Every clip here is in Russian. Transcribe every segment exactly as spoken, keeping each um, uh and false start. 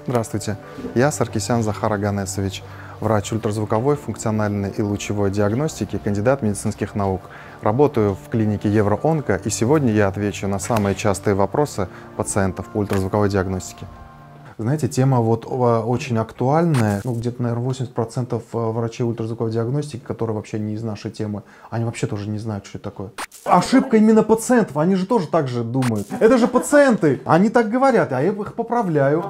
Здравствуйте, я Саркисян Захар Аганесович, врач ультразвуковой, функциональной и лучевой диагностики, кандидат медицинских наук. Работаю в клинике Евроонко, и сегодня я отвечу на самые частые вопросы пациентов по ультразвуковой диагностике. Знаете, тема вот очень актуальная. Ну, где-то, наверное, восемьдесят процентов врачей ультразвуковой диагностики, которые вообще не из нашей темы, они вообще тоже не знают, что это такое. Ошибка именно пациентов, они же тоже так же думают. Это же пациенты, они так говорят, а я их поправляю.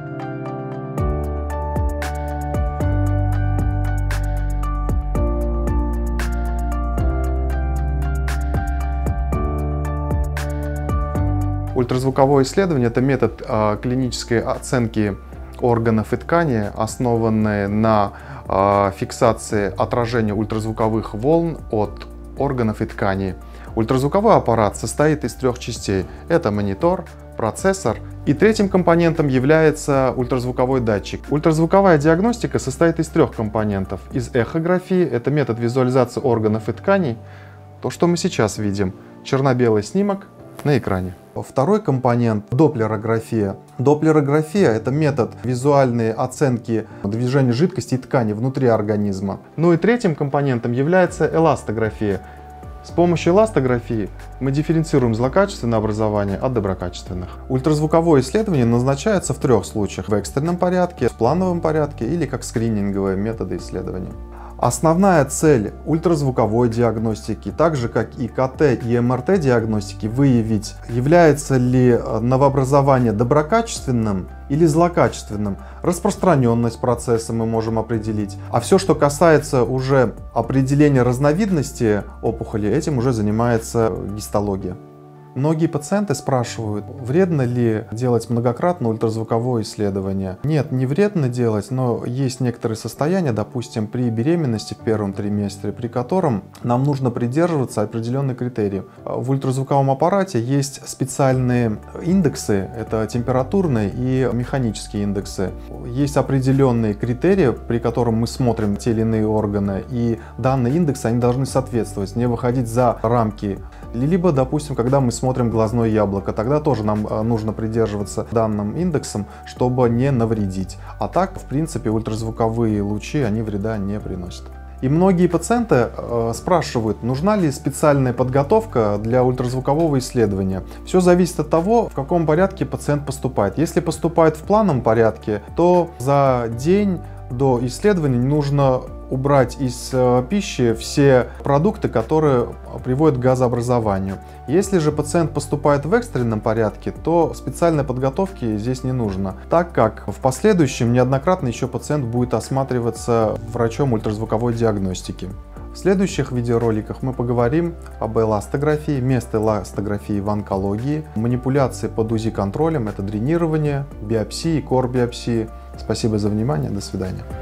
Ультразвуковое исследование – это метод э, клинической оценки органов и тканей, основанный на э, фиксации отражения ультразвуковых волн от органов и тканей. Ультразвуковой аппарат состоит из трех частей. Это монитор, процессор, и третьим компонентом является ультразвуковой датчик. Ультразвуковая диагностика состоит из трех компонентов. Из эхографии – это метод визуализации органов и тканей, то, что мы сейчас видим, черно-белый снимок на экране. Второй компонент – доплерография. Доплерография – это метод визуальной оценки движения жидкости и ткани внутри организма. Ну и третьим компонентом является эластография. С помощью эластографии мы дифференцируем злокачественное образование от доброкачественных. Ультразвуковое исследование назначается в трех случаях: в экстренном порядке, в плановом порядке или как скрининговые методы исследования. Основная цель ультразвуковой диагностики, так же как и ка тэ и эм эр тэ диагностики, выявить, является ли новообразование доброкачественным или злокачественным. Распространенность процесса мы можем определить. А все, что касается уже определения разновидности опухоли, этим уже занимается гистология. Многие пациенты спрашивают, вредно ли делать многократно ультразвуковое исследование. Нет, не вредно делать, но есть некоторые состояния, допустим, при беременности в первом триместре, при котором нам нужно придерживаться определенных критериев. В ультразвуковом аппарате есть специальные индексы, это температурные и механические индексы. Есть определенные критерии, при которых мы смотрим те или иные органы, и данные индексы, они должны соответствовать, не выходить за рамки. Либо, допустим, когда мы смотрим глазное яблоко, тогда тоже нам нужно придерживаться данным индексом, чтобы не навредить. А так, в принципе, ультразвуковые лучи, они вреда не приносят. И многие пациенты э, спрашивают, нужна ли специальная подготовка для ультразвукового исследования. Все зависит от того, в каком порядке пациент поступает. Если поступает в плановом порядке, то за день до исследования нужно убрать из э, пищи все продукты, которые приводят к газообразованию. Если же пациент поступает в экстренном порядке, то специальной подготовки здесь не нужно, так как в последующем неоднократно еще пациент будет осматриваться врачом ультразвуковой диагностики. В следующих видеороликах мы поговорим об эластографии, место эластографии в онкологии, манипуляции под УЗИ-контролем, это дренирование, биопсии, кор-биопсии. Спасибо за внимание, до свидания.